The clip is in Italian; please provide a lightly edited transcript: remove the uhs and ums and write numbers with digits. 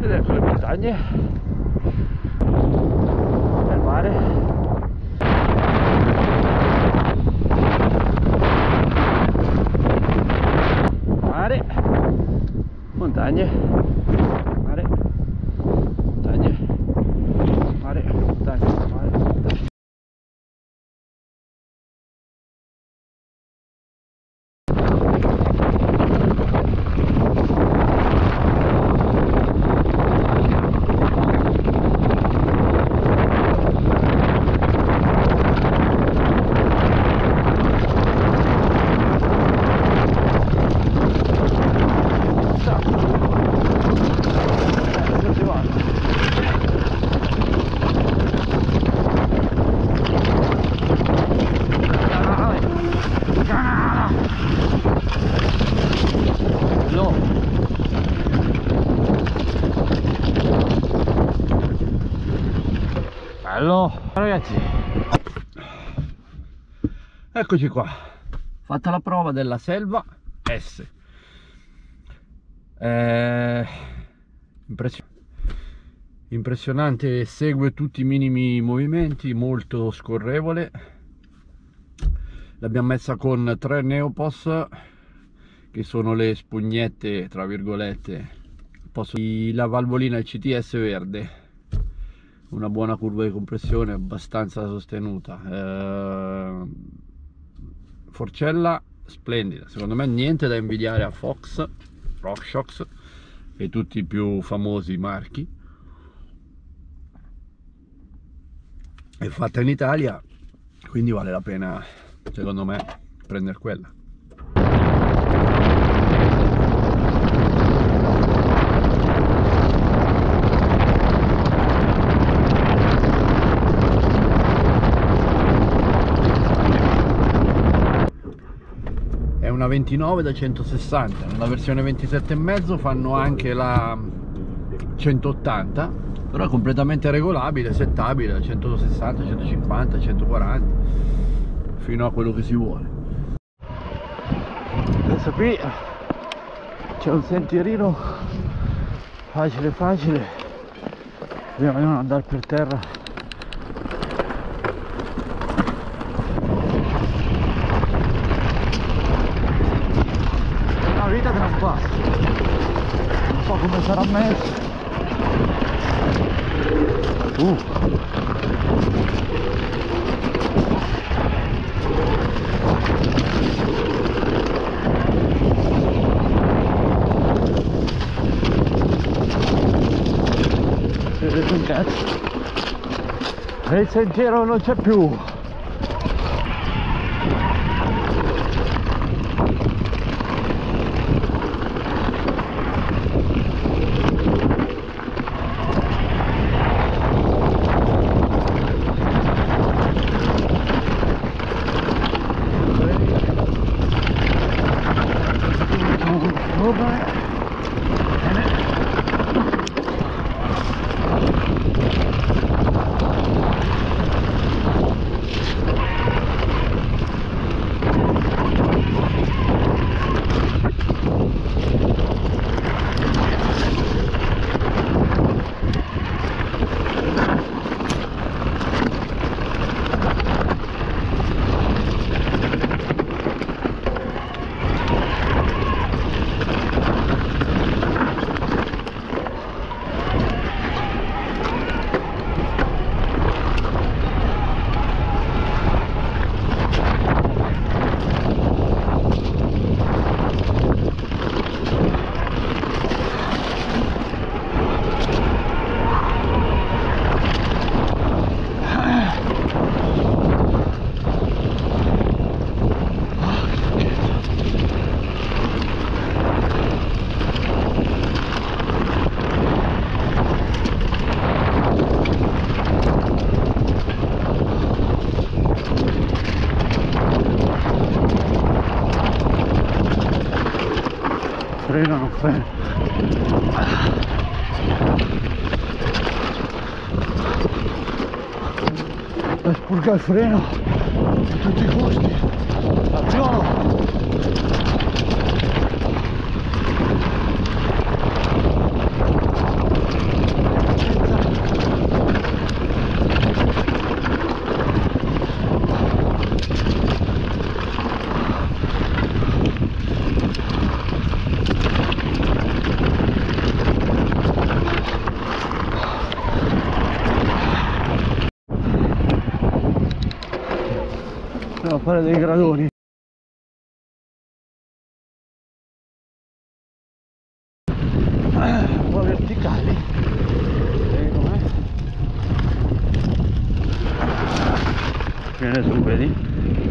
ed ecco le montagne, il mare, montagne, mare, montagne, mare, montagne, mare. Bello ragazzi, eccoci qua, fatta la prova della Selva S. Impressionante, segue tutti i minimi movimenti, molto scorrevole. L'abbiamo messa con 3 Neopos, che sono le spugnette tra virgolette, la valvolina CTS verde, una buona curva di compressione abbastanza sostenuta, forcella splendida, secondo me niente da invidiare a Fox, RockShox e tutti i più famosi marchi. È fatta in Italia, quindi vale la pena secondo me prendere quella. È una 29 da 160, nella versione 27,5 fanno anche la 180, però è completamente regolabile, settabile da 160, 150, 140 fino a quello che si vuole. Adesso qui c'è un sentierino facile facile, dobbiamo non andare per terra. È una vita che non passa, non so come sarà messo. Vedete un cazzo e il sentiero non c'è più. Freno non freno. Per spurgare il freno a tutti i costi. Azione! Andiamo a fare dei gradoni. Un po' verticali. Vedi com'è? Viene su, vedi?